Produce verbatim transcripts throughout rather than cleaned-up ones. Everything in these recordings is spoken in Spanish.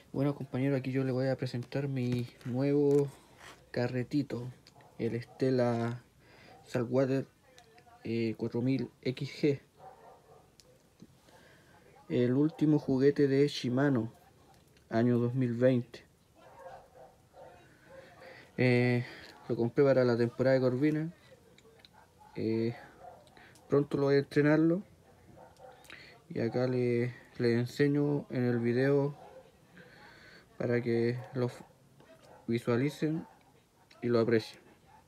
Bueno, compañero, aquí yo le voy a presentar mi nuevo carretito, el Stella Saltwater eh, cuatro mil X G, el último juguete de Shimano, año dos mil veinte. Eh, lo compré para la temporada de Corvina. Eh, pronto lo voy a estrenarlo y acá le, le enseño en el video para que lo visualicen y lo aprecien.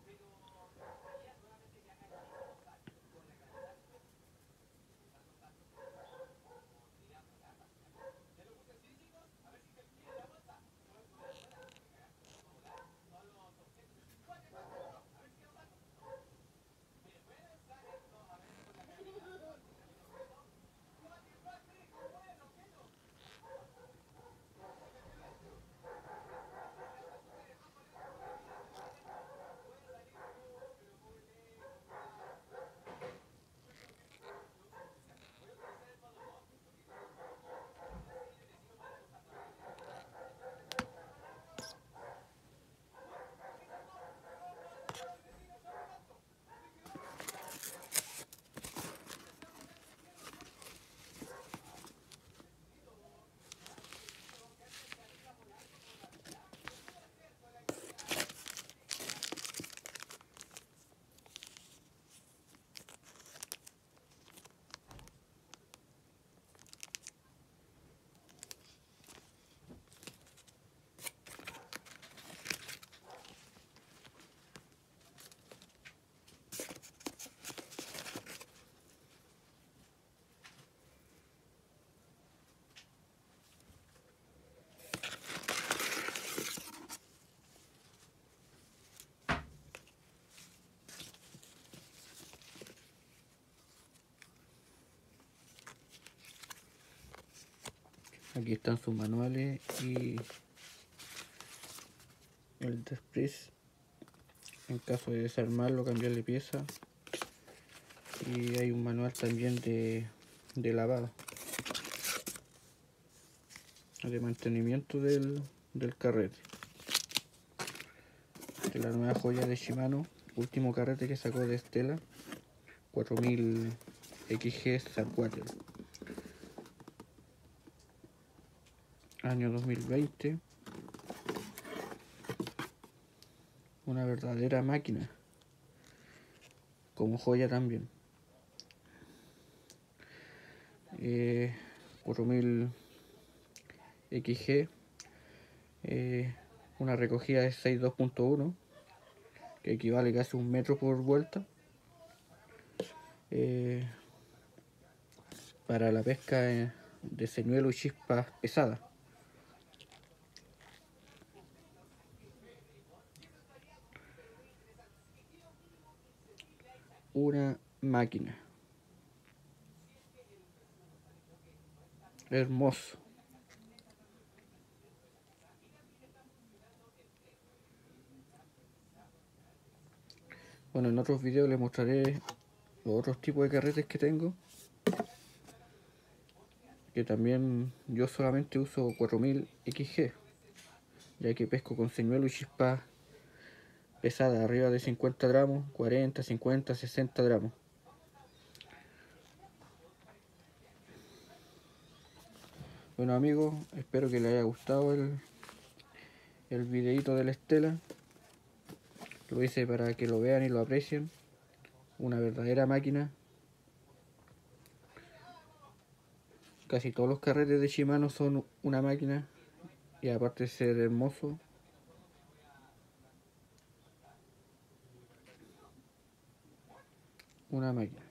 Aquí están sus manuales y el desprez en caso de desarmarlo, cambiarle pieza, y hay un manual también de, de lavado, de mantenimiento del, del carrete, de la nueva joya de Shimano, último carrete que sacó de Stella cuatro mil X G Saltwater, año dos mil veinte. Una verdadera máquina, como joya también. eh, cuatro mil X G, eh, una recogida de seis dos punto uno, que equivale casi un metro por vuelta, eh, para la pesca de señuelo y chispas pesadas. Una máquina. Hermoso. Bueno, en otros videos les mostraré los otros tipos de carretes que tengo, que también yo solamente uso cuatro mil X G, ya que pesco con señuelo y chispas pesadas, arriba de cincuenta gramos, cuarenta, cincuenta, sesenta gramos. Bueno amigos, espero que les haya gustado el, el videito de la Stella. Lo hice para que lo vean y lo aprecien. Una verdadera máquina. Casi todos los carretes de Shimano son una máquina, y aparte de ser hermoso, una máquina.